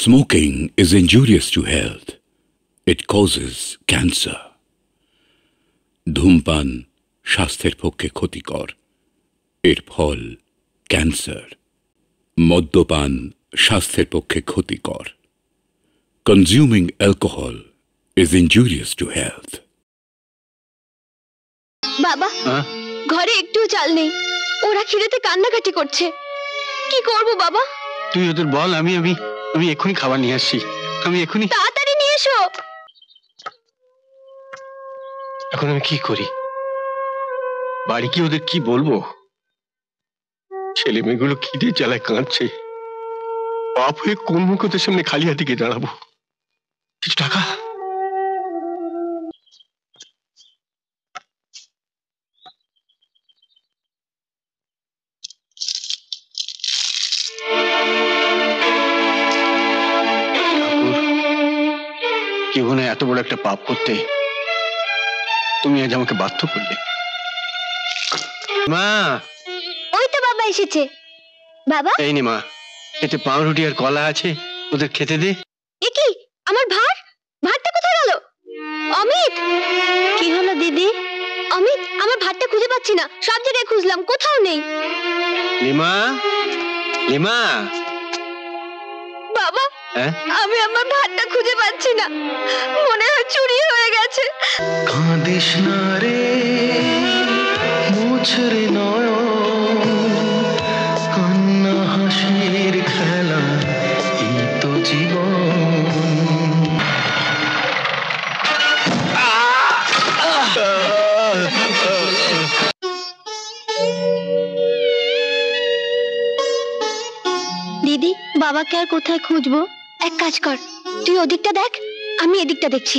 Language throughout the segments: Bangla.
Smoking is injurious to health. It causes cancer. ধূমপান স্বাস্থ্যের পক্ষে ক্ষতিকর, এর ফল ক্যান্সার। মদ্যপান স্বাস্থ্যের পক্ষে ক্ষতিকর। Consuming alcohol is injurious to health. বাবা, ঘরে একটু চাল নেই, ওরা খিদেতে কান্নাকাটি করছে, কি করব বাবা? তুই ওদের বল, আমি আমি আমি এক্ষুনি খাবার নিয়ে আসছি। আমি এক্ষুনি। তাড়াতাড়ি নিয়ে এসো। এখন আমি কি করি? বাড়ি কি ওদের কি বলবো? ছেলে মেয়েগুলো খিদে জ্বালায় কাঁদছে। বাপ হয়ে কোন মুখ ওদের সামনে খালি হাতে গিয়ে দাঁড়াবো? কিছু টাকা? জীবনে এত বড় একটা পাপ করতে তুমি আজ আমাকে বাধ্য করলে। মা, ওই তো বাবা এসেছে। বাবা, এই নে মা, এতে পাউরুটি আর কলা আছে, ওদের খেতে দে। এ কি, আমার ভাতটা কোথায় গেল? অমিত, কি হলো দিদি? অমিত, আমার ভাতটা খুঁজে পাচ্ছি না, সব জায়গায় খুঁজলাম, কোথাও নেই। লিমা, লিমা। বাবা, আমি আমার ভাতটা খুঁজে পাচ্ছি না, মনে হয় চুরি হয়ে গেছে। কাঁদিস না রে মুছরে নয়ন, কান্না হাসির খেলা, এই তো জীবন। দিদি, বাবাকে আর কোথায় খুঁজবো? এক কাজ কর, তুই ওদিকটা দেখ, আমি এদিকটা দেখছি।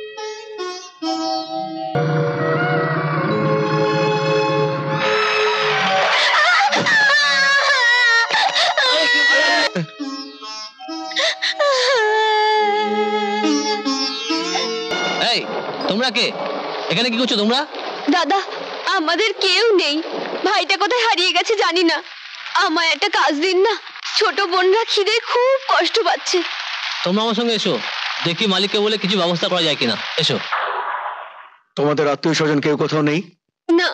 এই, তোমরা কে? এখানে কি করছো তোমরা? দাদা, আমাদের কেউ নেই, ভাইটা কোথায় হারিয়ে গেছে জানি না, আমায় একটা কাজ দিন না, ছোট বোনরা খিদে খুব কষ্ট পাচ্ছে। তোমরা আমার সঙ্গে এসো, দেখি মালিককে বলে কিছু ব্যবস্থা করা যায় কিনা। এসো। তোমাদের আত্মীয় স্বজন কেউ কোথাও নেই? না।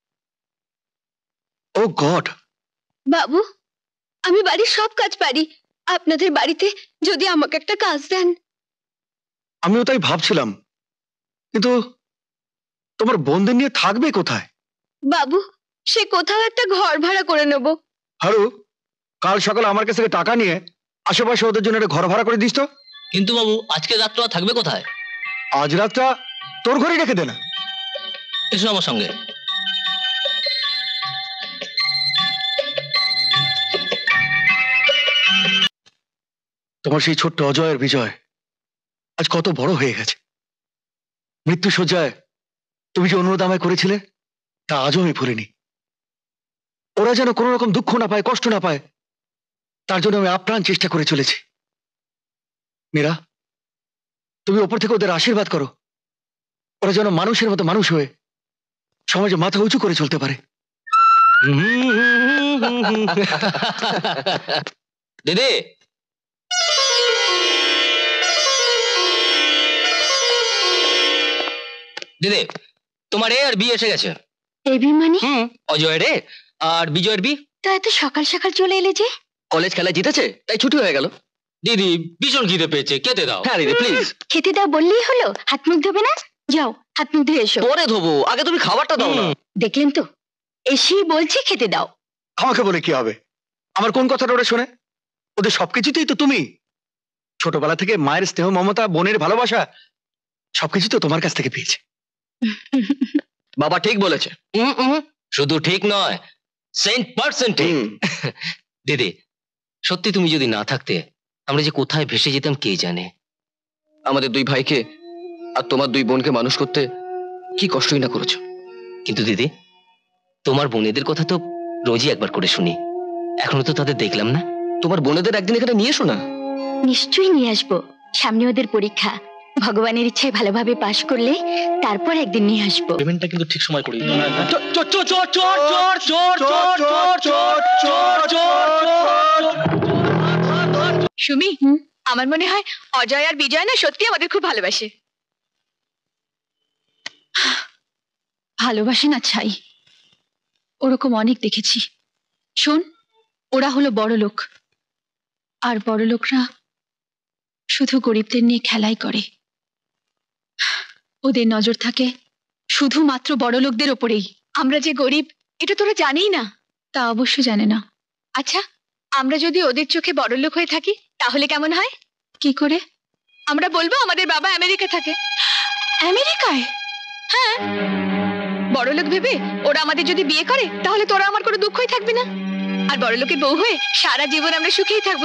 Oh God! বাবু, আমি বাড়ির সব কাজ পারি, আপনাদের বাড়িতে যদি আমাকে একটা কাজ দেন। আমিও তাই ভাবছিলাম, কিন্তু তোমার বোনদের নিয়ে থাকবে কোথায়? বাবু, সে কোথাও একটা ঘর ভাড়া করে নেব। হারু, কাল সকালে আমার কাছ থেকে টাকা নিয়ে আশেপাশে ওদের জন্য একটা ঘর ভাড়া করে দিস তো। কিন্তু বাবু, আজকে রাতটা থাকবে কোথায়? আজ রাতটা তোর ঘরেই রেখে দে না। এসো আমার সঙ্গে। তোমার সেই ছোট্ট অজয়ের বিজয় আজ কত বড় হয়ে গেছে। মৃত্যু শয্যায় তুমি যে অনুরোধ আমায় করেছিলে, তা আজও আমি ভুলিনি। ওরা যেন কোনো রকম দুঃখ না পায়, কষ্ট না পায়, তার জন্য আমি আপ্রাণ চেষ্টা করে চলেছি। মীরা, তুমি ওপর থেকে ওদের আশীর্বাদ করো, ওরা যেন মানুষের মতো মানুষ হয়ে সমাজে মাথা উঁচু করে চলতে পারে। দিদি, দিদি, তোমার এ আর বি এসে গেছে। এবি মানে? অজয়ের এ আর বিজয়ের বি। তা এত সকাল সকাল চলে এলে যে? কলেজ খেলায় জিতেছে, তাই ছুটি হয়ে গেল। দিদি, ভীষণ খিদে পেয়েছে, খেতে দাও। হ্যাঁ দিদি, প্লিজ। খেতে দাও বললেই হলো? হাত মুখ ধোবে না? যাও, হাত মুখ ধুয়ে এসো। পরে ধোবো, আগে তুমি খাবারটা দাও না। দেখলেন তো, এসেই বলছি খেতে দাও। আমাকে বলে কি হবে? আমার কোন কথাটা ওরা শোনে? ওদের সবকিছুতেই তো তুমি। ছোটবেলা থেকে মায়ের স্নেহ, মমতা, বোনের ভালোবাসা সবকিছু তো তোমার কাছ থেকে পেয়েছে। বাবা ঠিক বলেছে, শুধু ঠিক নয়, 100% ঠিক। দিদি, সত্যি তুমি যদি না থাকতে আমরা যে কোথায় ভেসে যেতাম কে জানে। আমাদের দুই ভাইকে আর তোমার দুই বোনকে মানুষ করতে কি কষ্টই না করেছো। কিন্তু দিদি, তোমার বোনেদের কথা তো রোজই একবার করে শুনি, এখনো তো তাদের দেখলাম না। তোমার বোনেদের একদিন এখানে নিয়ে এসো না। নিশ্চয়ই নিয়ে আসবো, সামনে ওদের পরীক্ষা, ভগবানের ইচ্ছায় ভালোভাবে পাশ করলে তারপর একদিন নিয়ে আসবো। পেমেন্টটা কিন্তু ঠিক সময় করে দিও। সুমি, আমার মনে হয় অজয় আর বিজয় না সত্যি আমাদের খুব ভালোবাসে। ভালোবাসে না ছাই, ওরকম অনেক দেখেছি। শোন, ওরা হলো বড় লোক, আর বড় লোকরা শুধু গরিবদের নিয়ে খেলাই করে। ওদের নজর থাকে শুধুমাত্র বড় লোকদের ওপরেই। আমরা যে গরিব এটা তোরা জানেই না। তা অবশ্য জানে না। আচ্ছা, আমরা যদি ওদের চোখে বড় লোক হয়ে থাকি তাহলে কেমন হয়? কি করে? আমরা বলবো আমাদের বাবা আমেরিকা থাকে। আমেরিকায়? হ্যাঁ, বড় লোক ভেবে ওরা আমাদের যদি বিয়ে করে তাহলে তোরা আমার কোনো দুঃখই থাকবে না, আর বড় লোকের বউ হয়ে সারা জীবন আমরা সুখেই থাকবো।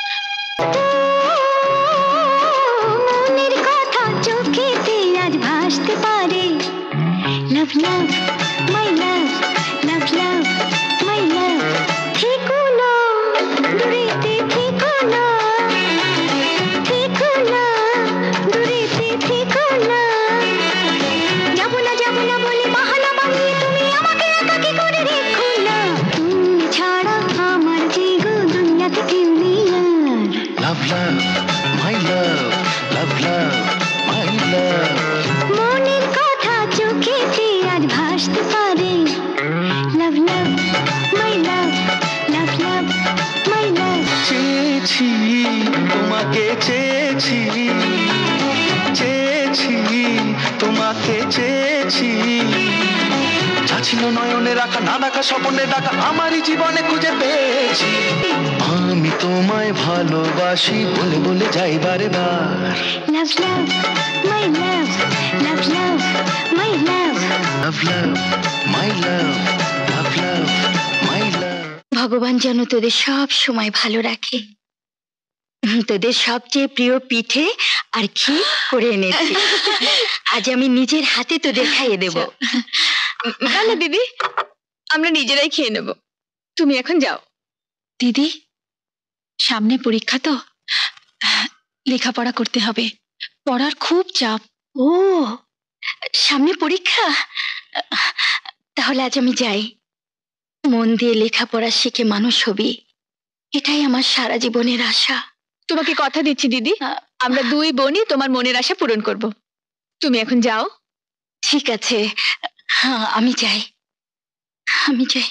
মনের কথা চোখেতে আজ ভাসতে পারে। লাভ লাভ মাই লাভ, লাভ লাভ মাই লাভ। থেকো না দূরেতে, থেকো না, থেকো না দূরেতে, থেকো না। যাবো না যাবো না বলে বাহানা বানিয়ে তুমি আমাকে একাকী করে রেখো না। তুমি ছাড়া আমার যে গো দুনিয়াতে কেউ নেই আর। লাভ লাভ মাই লাভ, লাভ লাভ মাই লাভ। মনের কথা চোখেতে আজ ভাসতে পারে। লাভ লাভ মাই লাভ, লাভ লাভ মাই লাভ। চেয়েছি তোমাকে, চেয়েছি চেয়েছি তোমাকে, চেয়েছি। যা ছিল নয়নে রাখা, না রাখা স্বপ্নে ডাকা, আমারই জীবনে খুঁজে পেয়েছি। আমি তোমায় ভালোবাসি বলে বলে যাই বারে বার। লাভ লাভ মাই লাভ, লাভ লাভ মাই লাভ। লাভ লাভ মাই লাভ, লাভ লাভ মাই লাভ। ভগবান যেন তোদের সব সময় ভালো রাখে। তোদের সবচেয়ে প্রিয় পিঠে আর ক্ষীর করে এনেছি। আজ আমি নিজের হাতে তোদের খাইয়ে দেব। না না দিদি, আমরা নিজেরাই খেয়ে নেব, তুমি এখন যাও। দিদি, সামনে পরীক্ষা তো, লেখাপড়া করতে হবে, পড়ার খুব চাপ। ও, সামনে পরীক্ষা? তাহলে আজ আমি যাই। মন দিয়ে লেখাপড়া শিখে মানুষ হবি, এটাই আমার সারা জীবনের আশা। তোমাকে কথা দিচ্ছি দিদি, আমরা দুই বোনই তোমার মনের আশা পূরণ করব। তুমি এখন যাও। ঠিক আছে, হ্যাঁ আমি যাই, আমি যাই।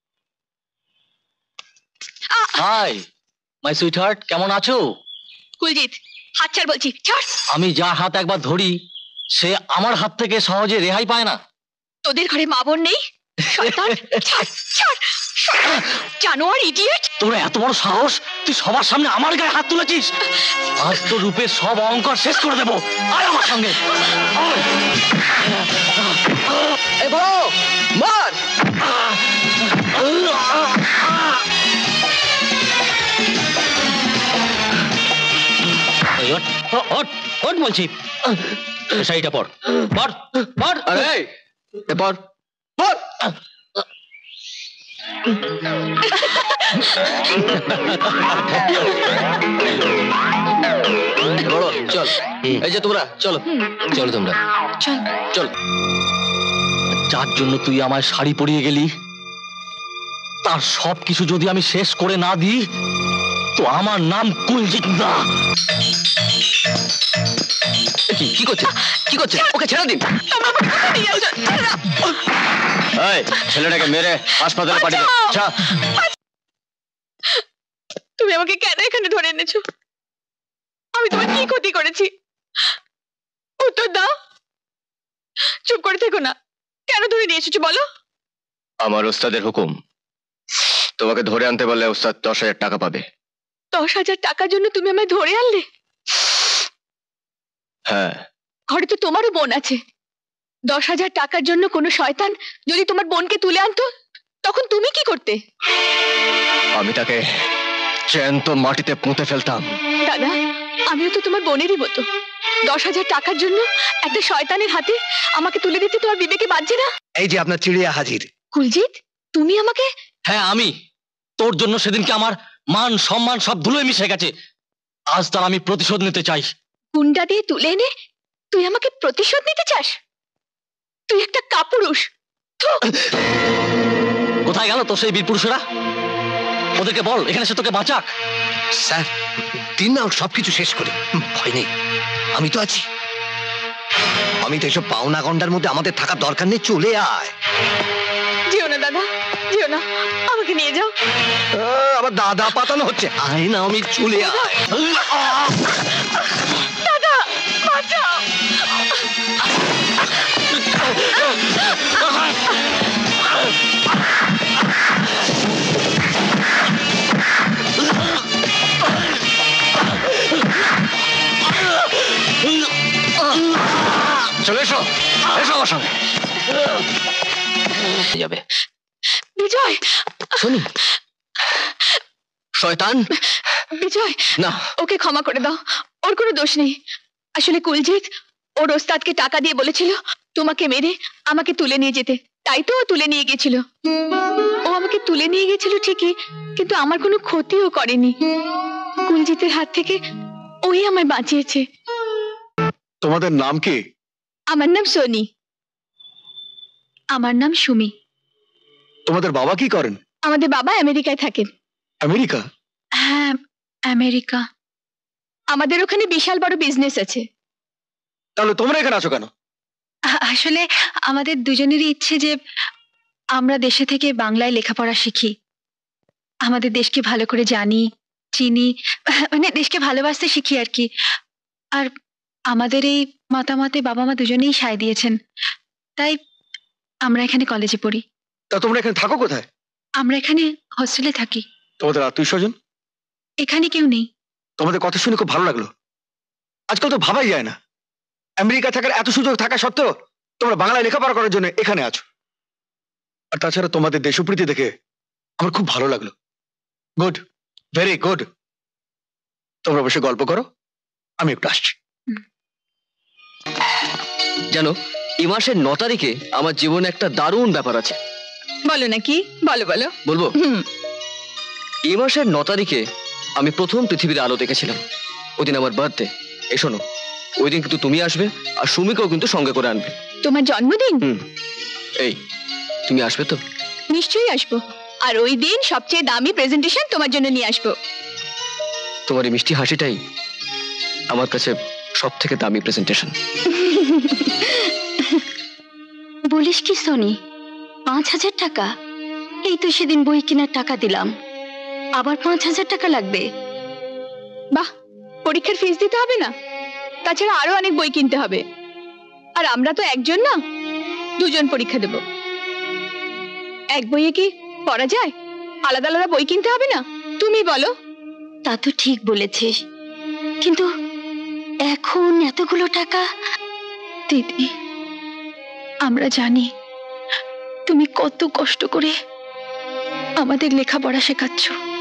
হাই মাই সুইট হার্ট, কেমন আছো? কুলজিৎ, হাত ছাড় বলছি, ছাড়। আমি যার হাত একবার ধরি সে আমার হাত থেকে সহজে রেহাই পায় না। তোদের ঘরে মা বোন নেই? শয়তান, ছাড়, ছাড়, শয়তান, জানোয়ার, ইডিয়েট। তোর এত বড় সাহস, তুই সবার সামনে আমার গায়ে হাত তুলেছিস। আজ তো রূপের সব অহংকার শেষ করে দেবো। আয় আমার সঙ্গে, আয়। এই বড়, মার। এই ওঠ, ওঠ, ওঠ বলছি। শাড়িটা পর, পর, পর। আরে এবার বল। বড় চল, এই যে তোমরা চলো, চলো তোমরা চল। চল। যার জন্য তুই আমায় শাড়ি পরিয়ে গেলি, তার সব কিছু যদি আমি শেষ করে না দিই তো আমার নাম কুলজিৎ না। কি করছে, কি করছে? ওকে ছেড়ে দিন। এই ছেলেটাকে মেরে হাসপাতালে পাঠিয়ে দাও। আচ্ছা, তুমি আমাকে কেন এখানে ধরে এনেছো? আমি তোমার কি ক্ষতি করেছি? উত্তর দাও। চুপ করে থেকো না, কেন ধরে নিয়ে এসেছো বলো? আমার ওস্তাদের হুকুম, তোমাকে ধরে আনতে বললে ওস্তাদ 10,000 টাকা পাবে। 10,000 টাকার জন্য তুমি আমায় ধরে আনলে? হ্যাঁ, ঘরে তো তোমারও বোন আছে। 10,000 টাকার জন্য কোনো শয়তান যদি তোমার বোনকে তুলে আনতো তখন তুমি কি করতে? আমি তাকে জ্যান্ত মাটিতে পুঁতে ফেলতাম। দাদা, আমিও তো তোমার বোনেরই মতো। 10,000 টাকার জন্য একটা শয়তানের হাতে আমাকে তুলে দিতে তোমার বিবেকে বাজছে না? এই যে আপনার চিড়িয়া হাজির। কুলজিৎ, তুমি আমাকে? হ্যাঁ আমি। তোর জন্য সেদিনকে আমার মান সম্মান সব ধুলোয় মিশে গেছে। আজ তার আমি প্রতিশোধ নিতে চাই। গুন্ডা দিয়ে তুলে এনে তুই আমাকে প্রতিশোধ নিতে চাস? তুই একটা কাপুরুষ। কোথায় গেল তোর সেই বীর পুরুষেরা? ওদেরকে বল এখানে সে তোকে বাঁচাক। স্যার দিন না ওর সবকিছু শেষ করে। ভয় নেই, আমি তো আছি। আমি তো এসব পাওনা গন্ডার মধ্যে আমাদের থাকার দরকার নেই, চলে আয়। যেও না দাদা, যেও না, আমাকে নিয়ে যাও। আবার দাদা পাতানো হচ্ছে, আয় না, আমি চলে আয়। দাদা বাঁচাও। চলে এসো, এসো আমার সঙ্গে যাবে। বিজয়, শুনি শয়তান। বিজয় না, ওকে ক্ষমা করে দাও, ওর কোনো দোষ নেই। আসলে কুলজিৎ ওর ওস্তাদকে টাকা দিয়ে বলেছিল তোমাকে মেরে আমাকে তুলে নিয়ে যেতে, তাই তো ও তুলে নিয়ে গেছিল। ও আমাকে তুলে নিয়ে গেছিল ঠিকই, কিন্তু আমার কোনো ক্ষতিও করেনি। কুলজিতের হাত থেকে ওই আমায় বাঁচিয়েছে। তোমাদের নাম কি? আমার নাম সোনি। আমার নাম সুমি। তোমাদের বাবা কি করেন? আমাদের বাবা আমেরিকায় থাকেন। আমেরিকা? হ্যাঁ, আমেরিকা। আমাদের ওখানে বিশাল বড় বিজনেস আছে। তাহলে তোমরা এখানে আছো কেন? আসলে আমাদের দুজনেরই ইচ্ছে যে আমরা দেশে থেকে বাংলায় লেখাপড়া শিখি, আমাদের দেশকে ভালো করে জানি, চিনি, মানে দেশকে ভালোবাসতে শিখি আর কি। আর আমাদের এই মতামতে বাবা মা দুজনেই সায় দিয়েছেন, তাই আমরা এখানে কলেজে পড়ি। তা তোমরা এখানে থাকো কোথায়? আমরা এখানে হোস্টেলে থাকি। তোমাদের আত্মীয় স্বজন? এখানে কেউ নেই। তোমাদের কথা শুনে খুব ভালো লাগলো। আজকাল তো ভাবাই যায় না, আমেরিকা থাকার এত সুযোগ থাকা সত্ত্বেও তোমরা বাংলায় লেখাপড়া করার জন্য এখানে আছো। আর তাছাড়া তোমাদের দেশপ্রীতি দেখে আমার খুব ভালো লাগলো। Good, very good. তোমরা বসে গল্প করো, আমি একটু আসছি। জানো, এই মাসের 9 তারিখে আমার জীবনে একটা দারুণ ব্যাপার আছে। বলো নাকি? বলো বলো। বলবো? এই মাসের 9 তারিখে আমি প্রথম পৃথিবীর আলো দেখেছিলাম। ওদিন আমার বার্থডে। এই শোনো, ওই দিন কিন্তু তুমি আসবে, আর সুমিকেও কিন্তু সঙ্গে করে আনবে। তোমার জন্মদিন? এই, তুমি আসবে তো? নিশ্চয়ই আসবো, আর ওই দিন সবচেয়ে দামি প্রেজেন্টেশন তোমার জন্য নিয়ে আসবো। তোমার এই মিষ্টি হাসিটাই আমার কাছে সব থেকে দামি প্রেজেন্টেশন। বলিস কি সোনি, 5,000 টাকা? এই তো সেদিন বই কেনার টাকা দিলাম, আবার 5,000 টাকা লাগবে? বাহ, পরীক্ষার ফিস দিতে হবে না, তাছাড়া আরো অনেক বই কিনতে হবে। আর আমরা তো একজন না, 2জন পরীক্ষা দেব। এক বইয়ে কি পড়া যায়? আলাদা আলাদা বই কিনতে হবে না? তুমি বলো। তা তো ঠিক বলেছিস, কিন্তু এখন এতগুলো টাকা। দিদি, আমরা জানি তুমি কত কষ্ট করে আমাদের লেখাপড়া শেখাচ্ছ,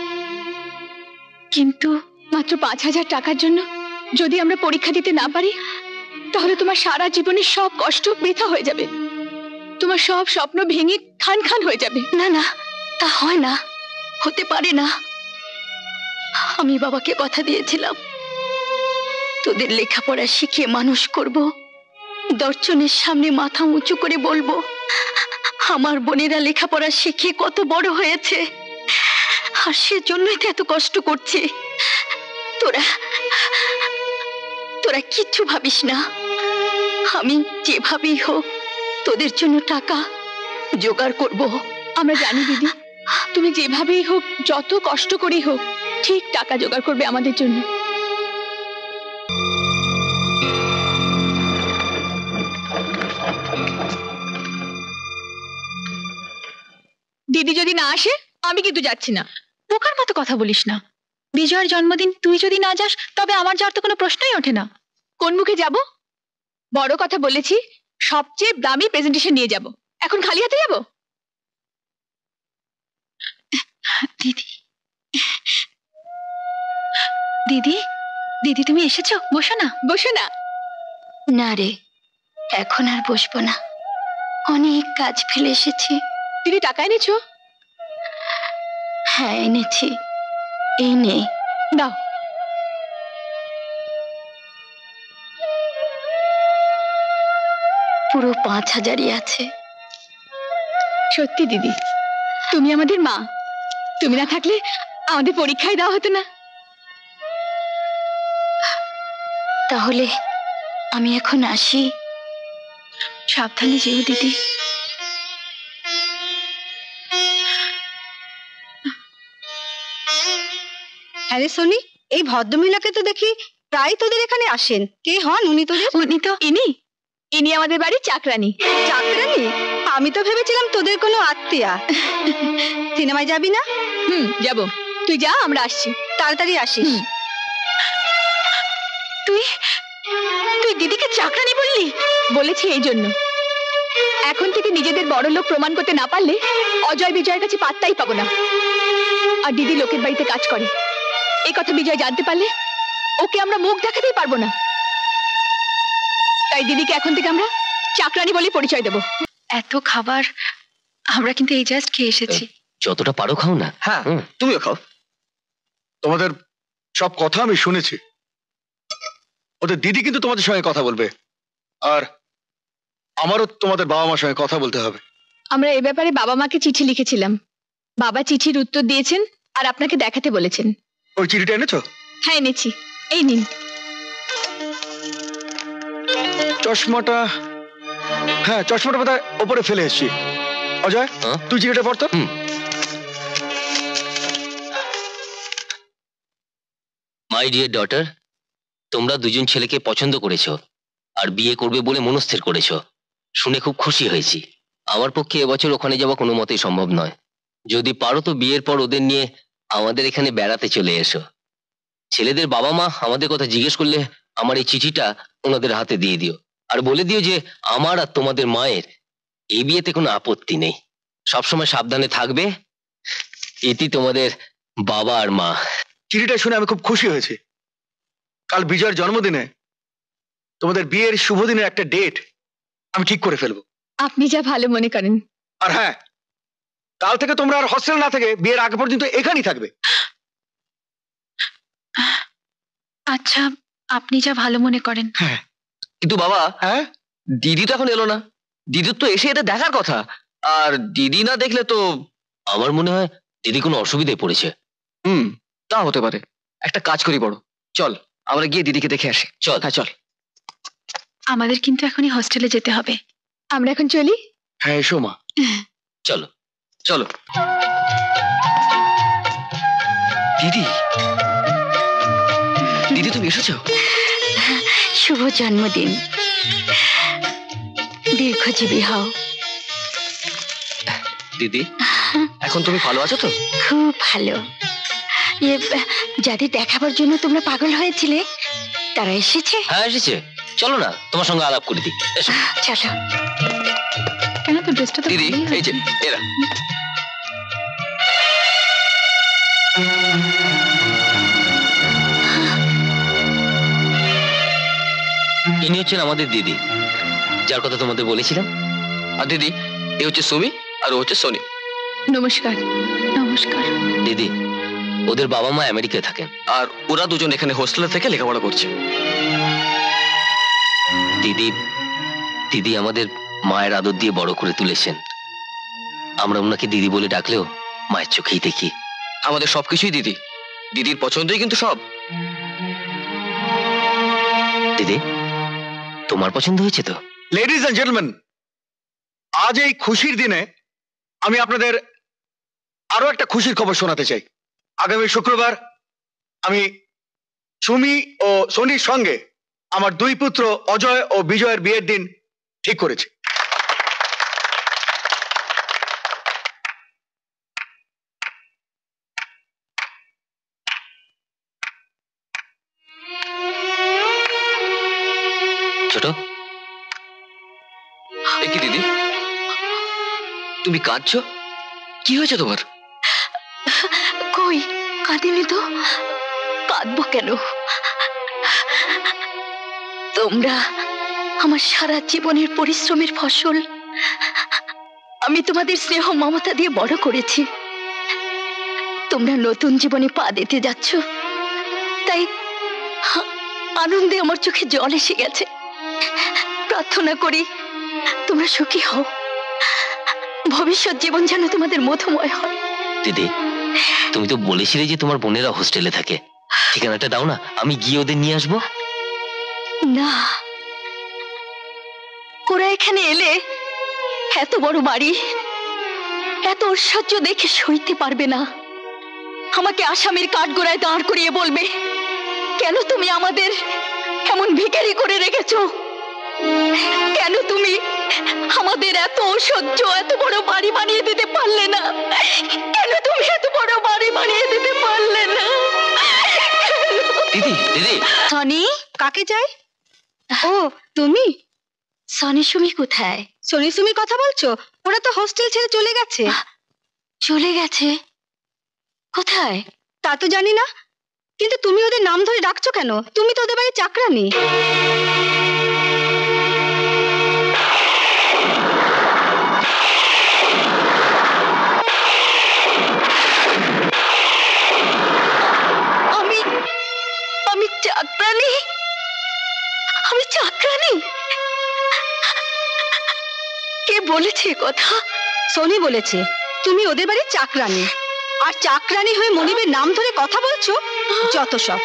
কিন্তু মাত্র 5,000 টাকার জন্য যদি আমরা পরীক্ষা দিতে না পারি, তাহলে তোমার সারা জীবনের সব কষ্ট বৃথা হয়ে যাবে, তোমার সব স্বপ্ন ভেঙে খান খান হয়ে যাবে। না না, তা হয় না, হতে পারে না। আমি বাবাকে কথা দিয়েছিলাম তোদের লেখাপড়া শিখিয়ে মানুষ করব, দর্শনের সামনে মাথা উঁচু করে বলবো আমার বোনেরা লেখাপড়া শিখে কত বড় হয়েছে, আর সেজন্যই তো এত কষ্ট করছি। তোরা তোরা কিচ্ছু ভাবিস না, আমি যেভাবেই হোক তোদের জন্য টাকা জোগাড় করব। আমরা জানি দিদি, তুমি যেভাবেই হোক, যত কষ্ট করেই হোক, ঠিক টাকা জোগাড় করবে আমাদের জন্য। দিদি যদি না আসে আমি কিন্তু যাচ্ছি না। বোকার মতো কথা বলিস না, বিজয়ের জন্মদিন তুই যদি না যাস তবে আমার যাওয়ার তো কোনো প্রশ্নই ওঠে না। কোন মুখে যাব? বড় কথা বলেছি, সবচেয়ে দামি প্রেজেন্টেশন নিয়ে যাব, এখন খালি হাতে যাব? দিদি, দিদি, দিদি তুমি এসেছো, বসো না। বসো না। না রে, এখন আর বসবো না, অনেক কাজ ফেলে এসেছি। দিদি টাকা এনেছো? হ্যাঁ এনেছি, এই নে, দাও। পুরো 5,000ই আছে। সত্যি দিদি, তুমি আমাদের মা, তুমি না থাকলে আমাদের পরীক্ষায় দেওয়া হতো না। তাহলে আমি এখন আসি। সাবধানে যেও দিদি। আরে সোনি, এই ভদ্রমহিলাকে তো দেখি প্রায় তোদের এখানে আসেন। কে হন উনি তোদের? উনি তো ইনি আমাদের বাড়ির চাকরানি। চাকরানি? আমি তো ভেবেছিলাম তোদের কোনো আত্মীয়া। সিনেমায় যাবি না? যাব। তুই যা, আমরা আসছি। তাড়াতাড়ি আসিস। তুই তুই দিদিকে চাকরানি বললি? বলেছি এই জন্য, এখন থেকে নিজেদের বড় লোক প্রমাণ করতে না পারলে অজয় বিজয়ের কাছে পাত্তাই পাবো না। আর দিদি লোকের বাড়িতে কাজ করে, এই কথা বিজয় জানতে পারলে ওকে আমরা মুখ দেখাতেই পারবো না। তাই দিদিকে এখন থেকে আমরা চাকরানি বলে পরিচয় দেব। এত খাবার আমরা কিন্তু এই জাস্ট খেয়ে এসেছি। যতটা পারো খাও না। হ্যাঁ, তুমিও খাও। তোমাদের সব কথা আমি শুনেছি। ওদের দিদি কিন্তু তোমাদের সঙ্গে কথা বলবে, আর আমারও তোমাদের বাবা মার সঙ্গে কথা বলতে হবে। আমরা এ ব্যাপারে বাবা মাকে চিঠি লিখেছিলাম, বাবা চিঠির উত্তর দিয়েছেন আর আপনাকে দেখাতে বলেছেন। ওই চিঠিটা এনেছো? হ্যাঁ এনেছি, এই নিন। চশমাটা, হ্যাঁ চশমাটা বোধহয় ওপরে ফেলে এসেছি। অজয়, তুই চিঠিটা পড়তো। মাই ডিয়ার ডটার, তোমরা দুজন ছেলেকে পছন্দ করেছো আর বিয়ে করবে বলে মনস্থির করেছো, শুনে খুব খুশি হয়েছি। আমার পক্ষে এবছর ওখানে যাওয়া কোনো মতেই সম্ভব নয়। যদি পারো তো বিয়ের পর ওদের নিয়ে আমাদের এখানে বেড়াতে চলে এসো। ছেলেদের বাবা মা আমাদের কথা জিজ্ঞেস করলে আমার এই চিঠিটা ওনাদের হাতে দিয়ে দিও, আর বলে দিও যে আমার আর তোমাদের মায়ের এই বিয়েতে কোনো আপত্তি নেই। সবসময় সাবধানে থাকবে, এটি তোমাদের বাবা আর মা। চিঠিটা শুনে আমি খুব খুশি হয়েছি। কাল বিজয়ের জন্মদিনে তোমাদের বিয়ের শুভ দিনের একটা ডেট আমি ঠিক করে ফেলবো। আপনি যা ভালো মনে করেন। আর হ্যাঁ, কাল থেকে তোমরা আর হস্টেল না থেকে বিয়ের আগে পর্যন্ত এখানেই থাকবে। আচ্ছা, আপনি যা ভালো মনে করেন। হ্যাঁ। কিন্তু বাবা, হ্যাঁ, দিদি তো এখন এলো না। দিদির তো এসে এটা দেখার কথা, আর দিদি না দেখলে তো। আমার মনে হয় দিদি কোনো অসুবিধায় পড়েছে। তা হতে পারে। একটা কাজ করি বড়, চল আমরা গিয়ে দিদিকে দেখে আসি। চল। হ্যাঁ চল। আমাদের কিন্তু এখনই হস্টেলে যেতে হবে। আমরা এখন চলি। হ্যাঁ এসো মা। চলো চলো। দিদি, দিদি তুমি এসেছো? শুভ জন্মদিন, দীর্ঘজীবী হও। দিদি, এখন তুমি ভালো আছো তো? খুব ভালো। যাদের দেখাবার জন্য তোমরা পাগল হয়েছিলে তারা এসেছে। হ্যাঁ এসেছে, চলো না তোমার সঙ্গে আলাপ করে দিই। এসো। চলো। কেন তো ড্রেসটা তো দিদি ভালোই এই যে হয়েছে। এরা। ইনি হচ্ছেন আমাদের দিদি, যার কথা তোমাদের বলেছিলাম। আর দিদি, এ হচ্ছে সুমি আর ও হচ্ছে সোনি। নমস্কার। নমস্কার। দিদি, ওদের বাবা মা আমেরিকায় থাকেন, আর ওরা দুজন এখানে হোস্টেলে থেকে লেখাপড়া করছে। দিদি দিদি আমাদের মায়ের আদর দিয়ে বড় করে তুলেছেন। আমরা ওনাকে দিদি বলে ডাকলেও মায়ের চোখেই দেখি। আমাদের সবকিছুই দিদি, দিদির পছন্দই কিন্তু সব। দিদি, তোমার পছন্দ হয়েছে তো? লেডিজ এন্ড জেন্টলম্যান, আজ এই খুশির দিনে আমি আপনাদের আরো একটা খুশির খবর শোনাতে চাই। আগামী শুক্রবার আমি সুমি ও সোনির সঙ্গে আমার দুই পুত্র অজয় ও বিজয়ের বিয়ের দিন ঠিক করেছি। ছোট, এ কি দিদি, তুমি কাঁদছো? কি হয়েছে তোমার? কই, কাঁদিনি তো। কাঁদবো কেন? তোমরা আমার সারা জীবনের পরিশ্রমের ফসল। আমি তোমাদের স্নেহ মমতা দিয়ে বড় করেছি। তোমরা নতুন জীবনে পা দিতে যাচ্ছ, তাই আনন্দে আমার চোখে জল এসে গেছে। প্রার্থনা করি তোমরা সুখী হও, ভবিষ্যৎ জীবন যেন তোমাদের মধুময় হয়। দিদি, তুমি তো বলেছিলে যে তোমার বোনেরা হোস্টেলে থাকে। ঠিকানাটা দাও না, আমি গিয়ে ওদের নিয়ে আসবো। না, ওরা এখানে এলে এত বড় বাড়ি, এত ঐশ্বর্য দেখে সইতে পারবে না। আমাকে আসামির কাঠগড়ায় দাঁড় করিয়ে বলবে, কেন তুমি আমাদের এমন ভিখারি করে রেখেছো? কেন তুমি আমাদের এত ঐশ্বর্য, এত বড় বাড়ি বানিয়ে দিতে পারলে না? কেন তুমি এত বড় বাড়ি বানিয়ে দিতে পারলে না? দিদি দিদি, সনি, কাকে চাই? ও তুমি? সনি সুমি কোথায়? সনি সুমির কথা বলছো? ওরা তো হোস্টেল ছেড়ে চলে গেছে। চলে গেছে? কোথায়? তা তো জানি না, কিন্তু তুমি ওদের নাম ধরে ডাকছো কেন? তুমি তো ওদের বাড়ির চাকরানি। আমি আমি চাকরানি? আমি চাকরানি? কে বলেছে এ কথা? সনি বলেছে তুমি ওদের বাড়ির চাকরানি, আর চাকরানি হয়ে মনিবের নাম ধরে কথা বলছো। যত সব।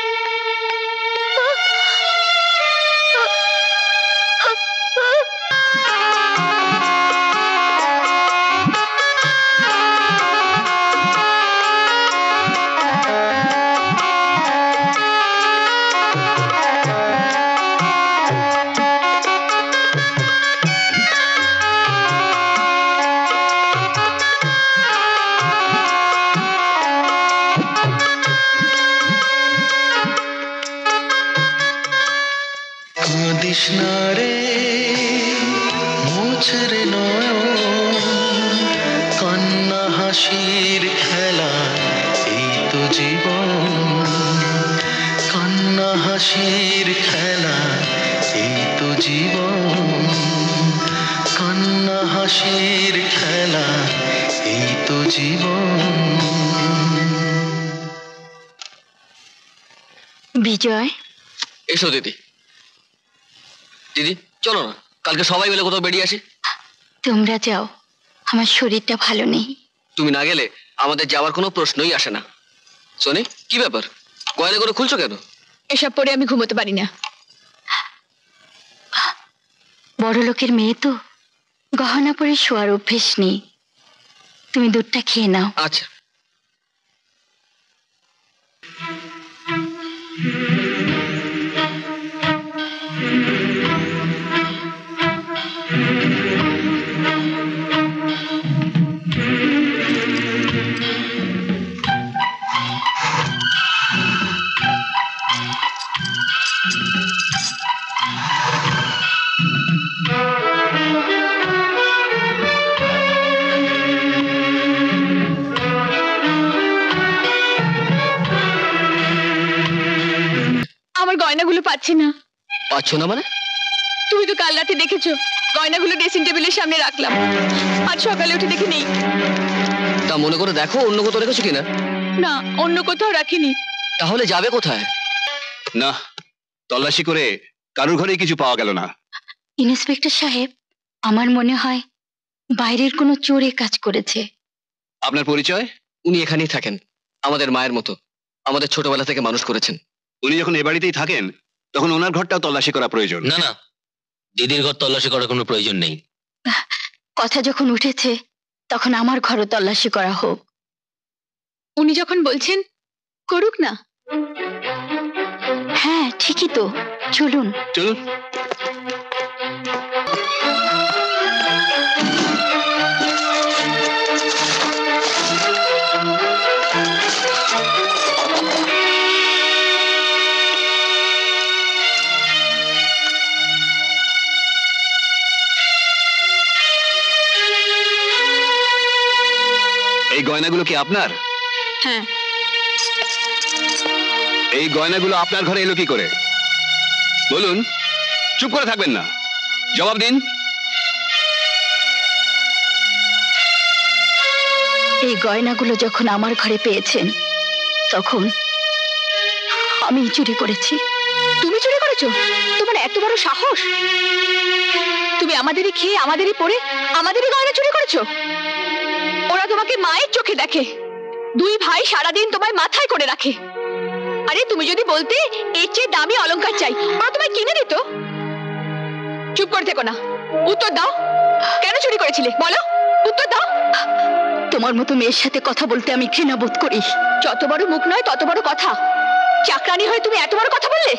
কাঁদিস না রে, মুছরে নয়ন, কান্না হাসির খেলা, এই তো জীবন। কান্না হাসির খেলা, এই তো জীবন। কান্না হাসির খেলা, এই তো জীবন। বিজয়, এসো দিদি। দিদি চলো না, কালকে সবাই মিলে কোথাও বেরিয়ে আসি। তোমরা যাও, আমার শরীরটা ভালো নেই। তুমি না গেলে আমাদের যাওয়ার কোনো প্রশ্নই আসে না। সোনি, কি ব্যাপার, গয়না করে খুলছো কেন? এসব পরে আমি ঘুমোতে পারি না। বড় লোকের মেয়ে তো, গহনা পরে শোয়ার অভ্যেস নেই। তুমি দুধটা খেয়ে নাও। আচ্ছা। আমার গয়নাগুলো পাচ্ছি না। পাচ্ছ না মানে? তুমি তো কাল রাতে দেখেছো, গয়নাগুলো ড্রেসিং টেবিলের সামনে রাখলাম। আজ সকালে উঠে দেখি নেই। তা মনে করে দেখো অন্য কোথাও রেখেছো কিনা। না, অন্য কোথাও রাখিনি। তাহলে যাবে কোথায়? না, তল্লাশি করে কারোর ঘরে কিছু পাওয়া গেল না। ইন্সপেক্টর সাহেব, আমার মনে হয় বাইরের কোনো চোরে কাজ করেছে। আপনার পরিচয়? উনি এখানেই থাকেন, আমাদের মায়ের মতো, আমাদের ছোটবেলা থেকে মানুষ করেছেন। উনি যখন এ বাড়িতেই থাকেন তখন ওনার ঘরটাও তল্লাশি করা প্রয়োজন। না না, দিদির ঘর তল্লাশি করার কোনো প্রয়োজন নেই। কথা যখন উঠেছে তখন আমার ঘরও তল্লাশি করা হোক। উনি যখন বলছেন করুক না। হ্যাঁ ঠিকই তো, চলুন। চলুন। এই গয়নাগুলো কি আপনার? হ্যাঁ। এই গয়নাগুলো আপনার ঘরে এলো কি করে? বলুন, চুপ করে থাকবেন না, জবাব দিন। এই গয়নাগুলো যখন আমার ঘরে পেয়েছেন তখন আমি চুরি করেছি। তুমি চুরি করেছো? তোমার এত বড় সাহস! তুমি আমাদেরই খেয়ে, আমাদেরই পরে, আমাদেরই গয়না চুরি করেছো। ওরা তোমাকে মায়ের চোখে দেখে, দুই ভাই সারাদিন তোমায় মাথায় করে রাখে। আরে তুমি যদি বলতে এর চেয়ে দামি অলংকার চাই, ওরা তোমায় কিনে দিত। চুপ করে থেকো না, উত্তর দাও। কেন চুরি করেছিলে বলো, উত্তর দাও। তোমার মতো মেয়ের সাথে কথা বলতে আমি ঘৃণা বোধ করি। যত বড় মুখ নয় তত বড় কথা। চাকরানি হয়ে তুমি এত বড় কথা বললে?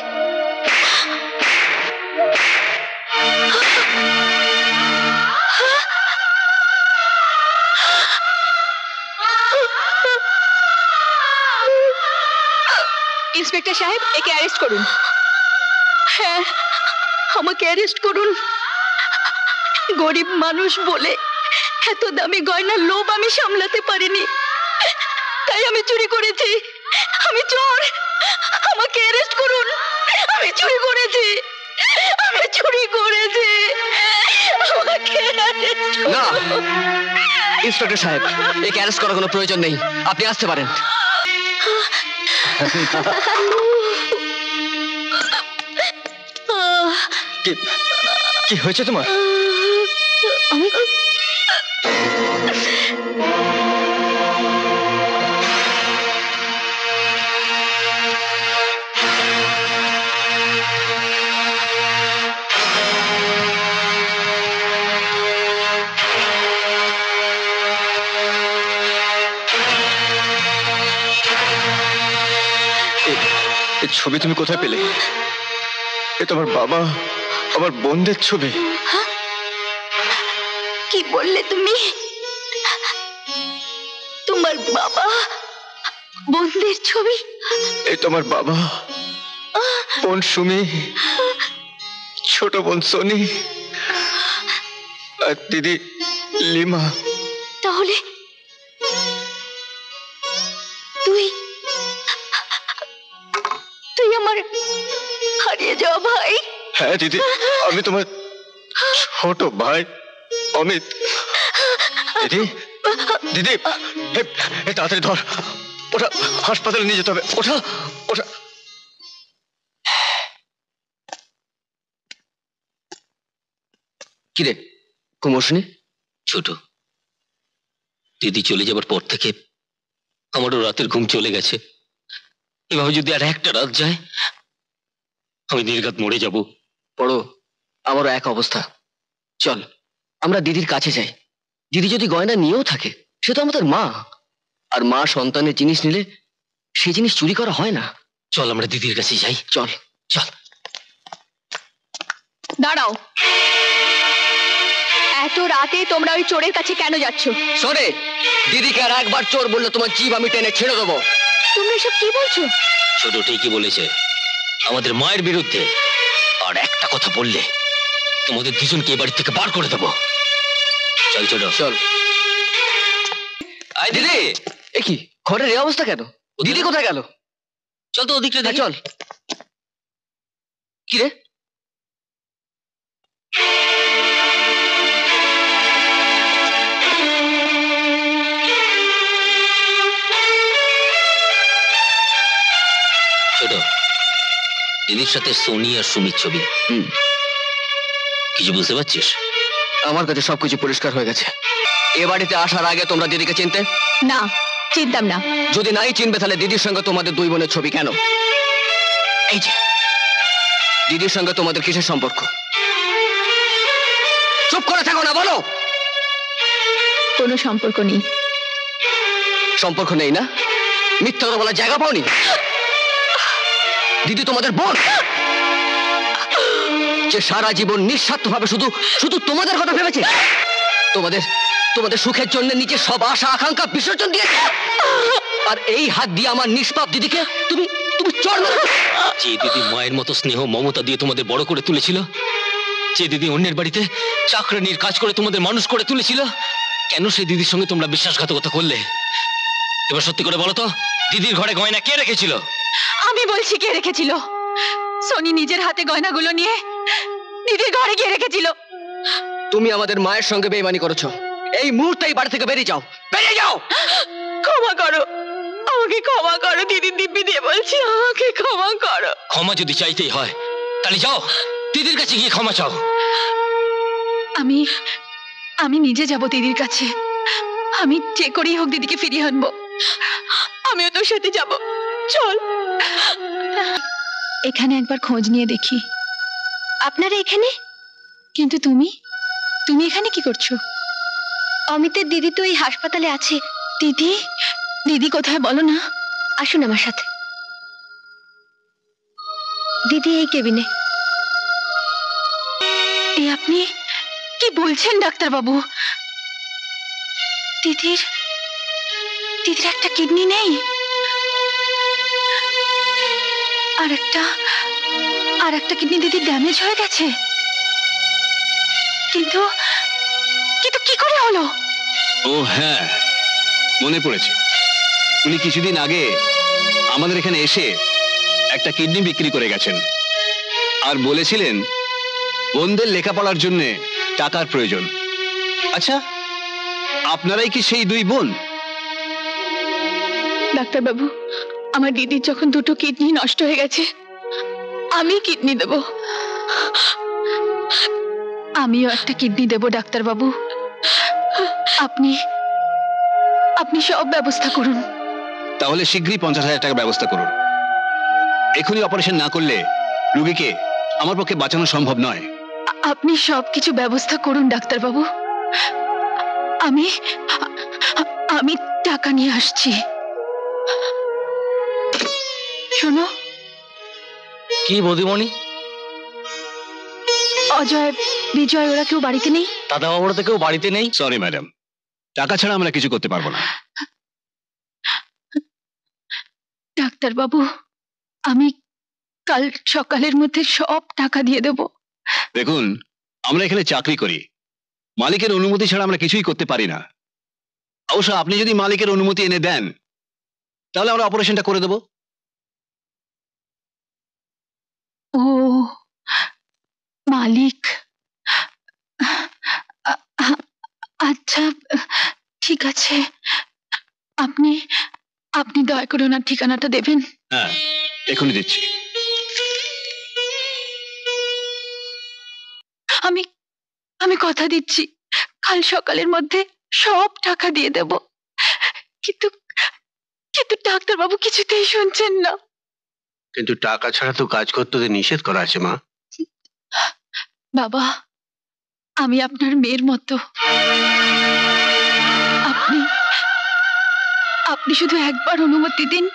ইন্সপেক্টর সাহেব, একে অ্যারেস্ট করুন। হ্যাঁ, আমাকে অ্যারেস্ট করুন। গরিব মানুষ বলে এত দামি গয়নার লোভ আমি সামলাতে পারিনি, তাই আমি চুরি করেছি। আমি চোর, আমাকে অ্যারেস্ট করুন। আমি চুরি করেছি, আমি চুরি করেছি, আমাকে arrest করুন। না ইন্সপেক্টর সাহেব, একে অ্যারেস্ট করার কোনো প্রয়োজন নেই, আপনি আসতে পারেন। কি হয়েছে তোমার? এই ছবি তুমি কোথায় পেলে? এ তোমার বাবা আমার বোনদের ছবি। কি বললে তুমি? তোমার বাবা বোনদের ছবি? এই তোমার বাবা, বোন সুমি, ছোট বোন সোনি আর দিদি লিমা। তাহলে তুই তুই আমার হারিয়ে যাওয়া ভাই? হ্যাঁ দিদি, আমি তোমার ছোট ভাই অমিত। দিদি দিদি, তাড়াতাড়ি ধর, ওটা হাসপাতালে নিয়ে যেতে হবে। ওটা ওটা কিরে কুমোশনি? ছোট, দিদি চলে যাবার পর থেকে আমারও রাতের ঘুম চলে গেছে। এভাবে যদি আর একটা রাত যায়, আমি নির্ঘাত মরে যাব। বড়, আমারও এক অবস্থা। চল আমরা দিদির কাছে যাই। দিদি যদি গয়না নিয়েও থাকে, সে তো আমাদের মা, আর মা সন্তানের জিনিস নিলে সে জিনিস চুরি করা হয় না। চল আমরা দিদির কাছে যাই, চল চল। দাঁড়াও, এত রাতে তোমরা ওই চোরের কাছে কেন যাচ্ছ? শোনে, দিদিকে আর একবার চোর বললে তোমার জীব আমি টেনে ছেড়ে দেবো। তোমরা এসব কি বলছো? ছোট ঠিকই বলেছে, আমাদের মায়ের বিরুদ্ধে আর একটা কথা বললে তোমাদের দুজনকে এ বাড়ি থেকে বার করে দেবো। চল ছোট চল। আয় দিদি। এ কি ঘরের এই অবস্থা কেন? দিদি কোথায় গেল? চল তো ওদিকটা দেখি। চল। কি রে? ছোট, দিদির সাথে সোনি আর সুমির ছবি। কিছু বুঝতে পারছিস? আমার কাছে সবকিছু পরিষ্কার হয়ে গেছে। এ বাড়িতে আসার আগে তোমরা দিদিকে চিনতে? না, চিনতাম না। যদি নাই চিনবে তাহলে দিদির সঙ্গে তোমাদের দুই বোনের ছবি কেন? এই যে দিদির সঙ্গে তোমাদের কিসের সম্পর্ক? চুপ করে থাকো না, বলো। কোনো সম্পর্ক নেই। সম্পর্ক নেই না? মিথ্যা কথা বলার জায়গা পাওনি? দিদি তোমাদের বোন, যে সারা জীবন নিঃস্বার্থভাবে শুধু শুধু তোমাদের কথা ভেবেছে, তোমাদের তোমাদের সুখের জন্য নিজের সব আশা আকাঙ্ক্ষা বিসর্জন দিয়েছে। আর এই হাত দিয়ে আমার নিষ্পাপ দিদিকে তুমি তুমি চড় মেরে। যে দিদি মায়ের মতো স্নেহ মমতা দিয়ে তোমাদের বড় করে তুলেছিল, যে দিদি অন্যের বাড়িতে চাকরানির কাজ করে তোমাদের মানুষ করে তুলেছিল, কেন সেই দিদির সঙ্গে তোমরা বিশ্বাসঘাতকতা করলে? এবার সত্যি করে বলো তো, দিদির ঘরে গয়না কে রেখেছিল? আমি বলছি কে রেখেছিল। সোনি নিজের হাতে গয়নাগুলো নিয়ে দিদির ঘরে গিয়ে রেখেছিল। তুমি আমাদের মায়ের সঙ্গে বেইমানি করেছো। এই মুহূর্তে এই বাড়ি থেকে বেরিয়ে যাও, বেরিয়ে যাও। ক্ষমা করো, আমাকে ক্ষমা করো দিদি, দিব্যি দিয়ে বলছি, আমাকে ক্ষমা করো। ক্ষমা যদি চাইতেই হয় তাহলে যাও, দিদির কাছে গিয়ে ক্ষমা চাও। আমি আমি নিজে যাব দিদির কাছে। আমি যে করেই হোক দিদিকে ফিরিয়ে আনবো। আমিও তোর সাথে যাব, চল। এখানে একবার খোঁজ নিয়ে দেখি। আপনারা এখানে? কিন্তু তুমি তুমি এখানে কি করছো? অমিতের দিদি তো এই হাসপাতালে আছে। দিদি দিদি কোথায় বলো না। আসুন আমার সাথে। দিদি এই কেবিনে। এই আপনি কি বলছেন ডাক্তার বাবু? দিদির দিদির একটা কিডনি নেই, আর একটা কিডনি দিদির ড্যামেজ হয়ে গেছে। কিন্তু কিন্তু কি করে হলো? ও হ্যাঁ, মনে পড়েছে। উনি কিছুদিন আগে আমাদের এখানে এসে একটা কিডনি বিক্রি করে গেছেন আর বলেছিলেন বোনদের লেখাপড়ার জন্য টাকার প্রয়োজন। আচ্ছা, আপনারাই কি সেই দুই বোন? ডাক্তার বাবু, আমার দিদির যখন দুটো কিডনি নষ্ট হয়ে গেছে, আমি কিডনি দেব। আমিও একটা কিডনি দেব ডাক্তার বাবু। আপনি আপনি সব ব্যবস্থা করুন। তাহলে শীঘ্রই 50,000 টাকা ব্যবস্থা করুন। এখনই অপারেশন না করলে রোগীকে আমার পক্ষে বাঁচানো সম্ভব নয়। আপনি সবকিছু ব্যবস্থা করুন ডাক্তার বাবু। আমি আমি টাকা নিয়ে আসছি। শোনো, কি বৌদিমণি? অজয় বিজয় ওরা কেউ বাড়িতে নেই? দাদা বাবুরা তো কেউ বাড়িতে নেই। সরি ম্যাডাম, টাকা ছাড়া আমরা কিছু করতে পারবো না। ডাক্তার বাবু, আমি কাল সকালের মধ্যে সব টাকা দিয়ে দেব। দেখুন, আমরা এখানে চাকরি করি, মালিকের অনুমতি ছাড়া আমরা কিছুই করতে পারি না। অবশ্য আপনি যদি মালিকের অনুমতি এনে দেন তাহলে আমরা অপারেশনটা করে দেব। ও মালিক, আচ্ছা ঠিক আছে। আপনি আপনি দয়া করে ওনার ঠিকানাটা দেবেন? হ্যাঁ, এখনই দিচ্ছি। আমি আমি কথা দিচ্ছি কাল সকালের মধ্যে সব টাকা দিয়ে দেব। কিন্তু কিন্তু ডাক্তার বাবু কিছুতেই শুনছেন না। কিন্তু টাকা ছাড়া তো কাজ করতে ওদের নিষেধ করা আছে মা। বাবা, আমি আপনার মেয়ের মতো। আপনি আপনি শুধু একবার অনুমতি দিন।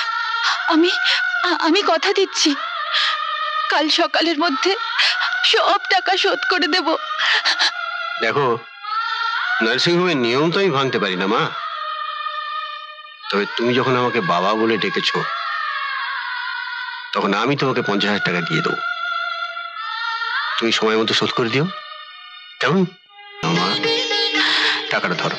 আমি কথা দিচ্ছি কাল সকালের মধ্যে সব টাকা শোধ করে দেব। দেখো, নার্সিংহোমের নিয়ম তো আমি ভাঙতে পারি না মা। তবে তুমি যখন আমাকে বাবা বলে ডেকেছো, তখন আমি তোমাকে 50,000 টাকা দিয়ে দেবো। তুমি সময় মতো শোধ করে দিও, কেমন? আমার টাকাটা ধরো।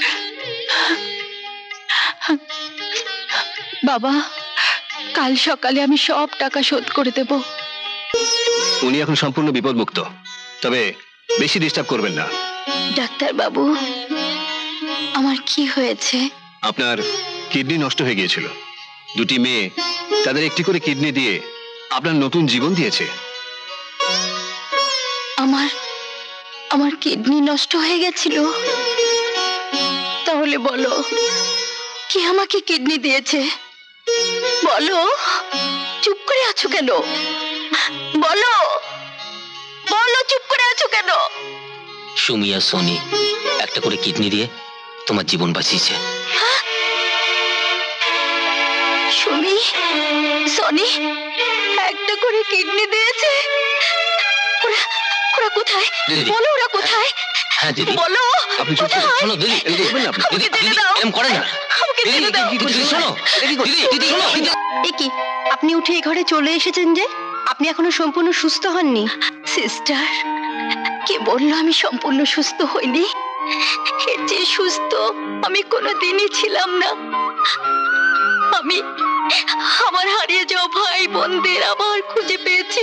বাবা, কাল সকালে আমি সব টাকা শোধ করে দেব। উনি এখন সম্পূর্ণ বিপদমুক্ত, তবে বেশি ডিস্টার্ব করবেন না। ডাক্তার বাবু, আমার কি হয়েছে? আপনার কিডনি নষ্ট হয়ে গিয়েছিল। দুটি মেয়ে তাদের একটি করে কিডনি দিয়ে আপনার নতুন জীবন দিয়েছে। আমার কিডনি নষ্ট হয়ে গেছিল? তাহলে বলো, কে আমাকে কিডনি দিয়েছে? বলো, চুপ করে আছো কেন? বলো বলো, চুপ করে আছো কেন? সুমি আর সোনি একটা করে কিডনি দিয়ে তোমার জীবন বাঁচিয়েছে। সুমি, সনি একটা করে কিডনি দিয়েছে? ওরা কোথায়? দিদি। বলো, ওরা কোথায়? হ্যাঁ দিদি। বলো, আপনি চুপ করুন। শোনো দিদি, এরকম করবেন না আপনি। আমাকে দিদি, যেতে দিদি, দাও। এরকম করেন না। আমাকে দিদি, যেতে দাও। দিদি, শোনো। দিদি, দিদি, শোনো। এ কি, আপনি উঠে এই ঘরে চলে এসেছেন যে? আপনি এখনো সম্পূর্ণ সুস্থ হননি? সিস্টার, কে বললো আমি সম্পূর্ণ সুস্থ হইনি? এর চেয়ে সুস্থ আমি কোনোদিনই ছিলাম না। আমি আমার হারিয়ে যাওয়া ভাই বোনদের আবার খুঁজে পেয়েছি।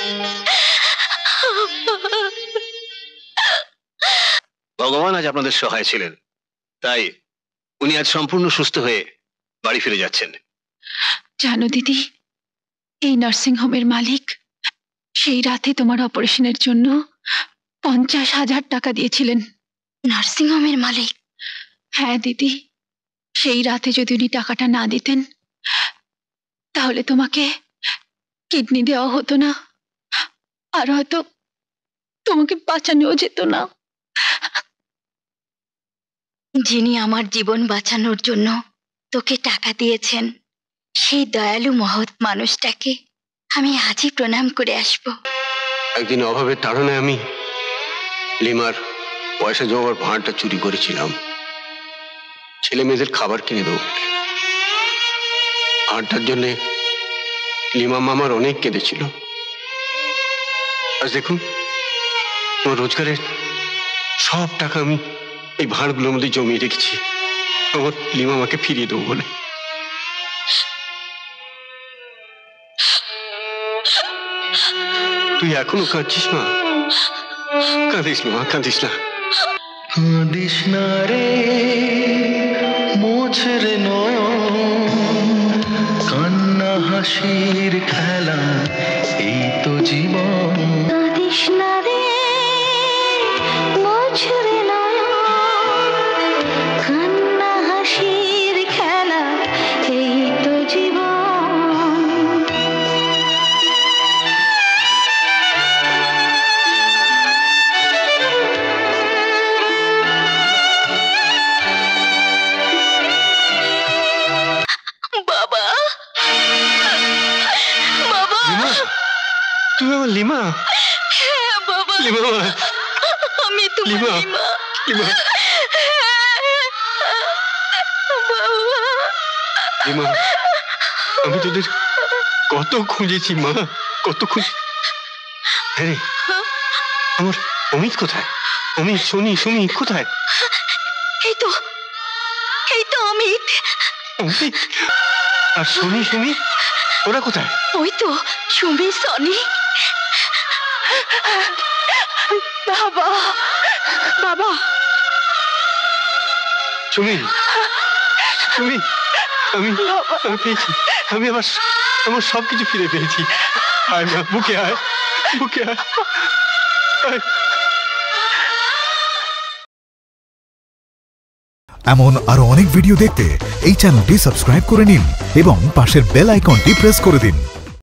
ভগবান আজ আপনাদের সহায় ছিলেন, তাই উনি আজ সম্পূর্ণ সুস্থ হয়ে বাড়ি ফিরে যাচ্ছেন। জানো দিদি, এই নার্সিং হোমের মালিক সেই রাতে তোমার অপারেশনের জন্য 50,000 টাকা দিয়েছিলেন। নার্সিং হোমের মালিক? হ্যাঁ দিদি, সেই রাতে যদি উনি টাকাটা না দিতেন তাহলে তোমাকে কিডনি দেওয়া হতো না, আর হয়তো তোমাকে বাঁচানোও যেত না। যিনি আমার জীবন বাঁচানোর জন্য তোকে টাকা দিয়েছেন, সেই দয়ালু মহৎ মানুষটাকে আমি আজই প্রণাম করে আসব। একদিন অভাবের তাড়নায় আমি লিমার পয়সা জমাবার ভাঁড়টা চুরি করেছিলাম ছেলে মেয়েদের খাবার কিনে দেবো বলে। ভাঁড়টার জন্যে লিমা মামার অনেক কেঁদেছিল। আজ দেখুন আমার রোজগারের সব টাকা আমি এই ভাঁড়গুলোর মধ্যে জমিয়ে রেখেছি আমার লিমা মাকে ফিরিয়ে দেবো বলে। তুই এখনো কাঁদছিস মা? কাঁদিস না মা, কাঁদিস না। কাঁদিস না রে মোছরে নয়ন, কান্না হাসির খেলা এই তো জীবন। কাঁদিস না রে মোছরে নয়ন, কান্না হাসির খেলা এই তো জীবন। বাবা, বাবা, লিমা, তুই আমার লিমা? হ্যাঁ বাবা, লিমা মা, আমি তোমার লিমা, লিমা। লিমা, বাবা, লিমা, আমি তোদের কত খুঁজেছি মা, কত খুঁজে। হ্যাঁ রে, আমার অমিত কোথায়? অমিত, সুমি কোথায়? এই তো অমিত। অমিত আর সুমি ওরা কোথায়? ওই তো সুমি, সনি। বাবা, বাবা, সুমি, আমি পেয়েছি, আমি আমার সবকিছু ফিরে পেয়েছি। আয় মা, বুকে আয়। এমন আরো অনেক ভিডিও দেখতে এই চ্যানেলটি সাবস্ক্রাইব করে নিন এবং পাশের বেল আইকনটি প্রেস করে দিন।